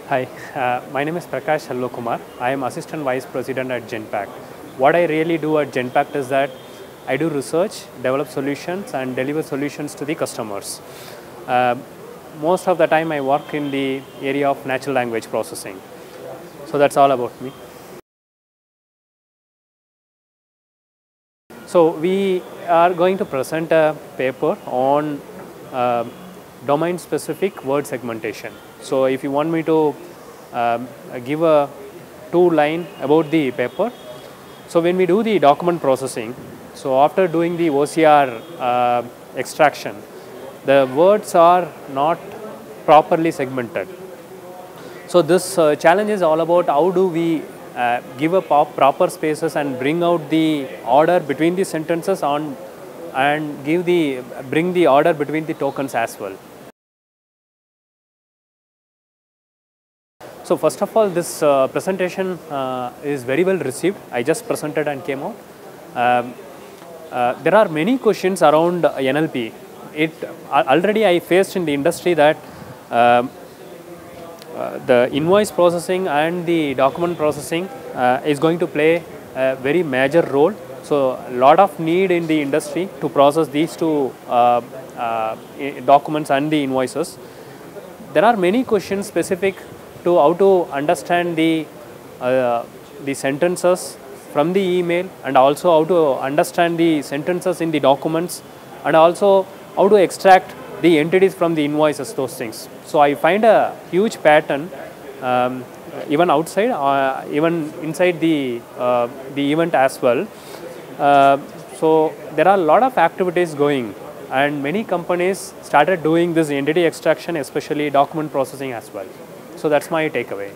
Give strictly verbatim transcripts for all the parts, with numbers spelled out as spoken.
Hi, uh, my name is Prakash Selvakumar. I am Assistant Vice President at Genpact. What I really do at Genpact is that I do research, develop solutions and deliver solutions to the customers. Uh, most of the time I work in the area of natural language processing. So that's all about me. So we are going to present a paper on uh, domain specific word segmentation. So if you want me to um, give a two line about the paper. So when we do the document processing, so after doing the O C R uh, extraction, the words are not properly segmented. So this uh, challenge is all about how do we uh, give a proper spaces and bring out the order between the sentences on and give the bring the order between the tokens as well. So first of all, this uh, presentation uh, is very well received. I just presented and came out. Um, uh, there are many questions around N L P. It uh, already I faced in the industry that um, uh, the invoice processing and the document processing uh, is going to play a very major role. So a lot of need in the industry to process these two uh, uh, documents and the invoices. There are many questions specific to how to understand the uh, the sentences from the email, and also how to understand the sentences in the documents, and also how to extract the entities from the invoices, those things. So I find a huge pattern um, even outside, uh, even inside the uh, the event as well. Uh, so there are a lot of activities going, and many companies started doing this entity extraction, especially document processing as well. So that's my takeaway.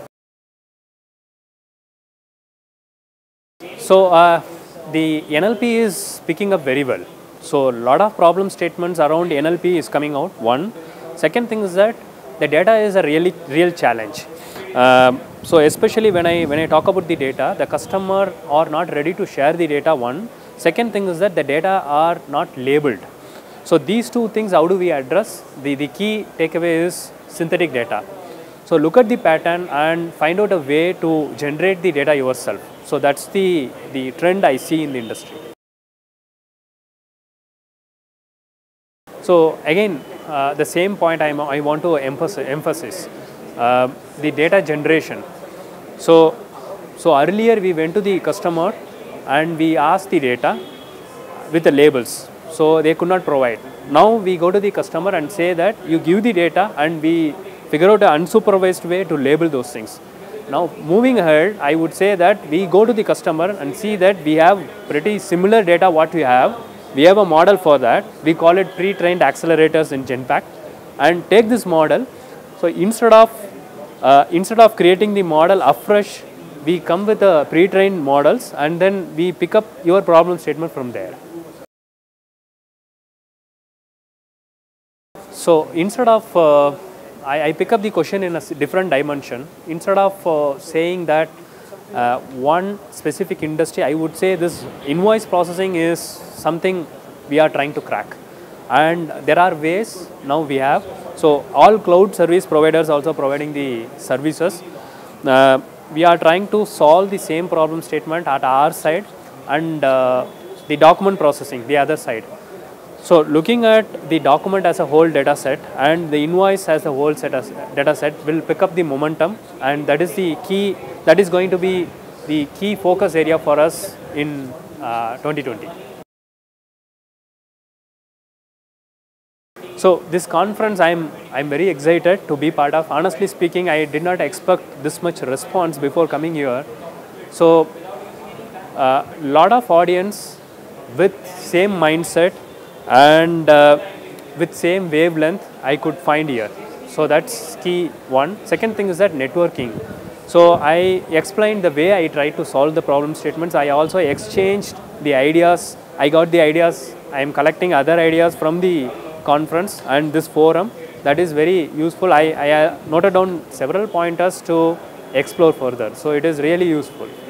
So uh, the N L P is picking up very well. So a lot of problem statements around N L P is coming out. One. Second thing is that the data is a really real challenge. Um, so especially when I when I talk about the data, the customer are not ready to share the data. One. Second thing is that the data are not labeled. So these two things, how do we address? The the key takeaway is synthetic data. So look at the pattern and find out a way to generate the data yourself. So that's the, the trend I see in the industry. So again, uh, the same point I'm, I want to emphasize, uh, the data generation. So, so earlier we went to the customer and we asked the data with the labels. So they could not provide. Now we go to the customer and say that you give the data and we figure out an unsupervised way to label those things. Now moving ahead, I would say that we go to the customer and see that we have pretty similar data what we have. We have a model for that. We call it pre-trained accelerators in Genpact, and take this model. So instead of uh, instead of creating the model afresh, we come with the pre-trained models and then we pick up your problem statement from there. So instead of uh, I, I pick up the question in a different dimension. Instead of uh, saying that uh, one specific industry, I would say this invoice processing is something we are trying to crack. And there are ways now we have. So all cloud service providers also providing the services. Uh, we are trying to solve the same problem statement at our side, and uh, the document processing the other side. So looking at the document as a whole data set and the invoice as a whole set as data set will pick up the momentum, and that is the key, that is going to be the key focus area for us in uh, twenty twenty. So this conference I'm, I'm very excited to be part of. Honestly speaking, I did not expect this much response before coming here. So a uh, lot of audience with same mindset and uh, with same wavelength I could find here. So that's key one. Second thing is that networking. So I explained the way I tried to solve the problem statements. I also exchanged the ideas. I got the ideas. I am collecting other ideas from the conference and this forum. That is very useful. I, I noted down several pointers to explore further. So it is really useful.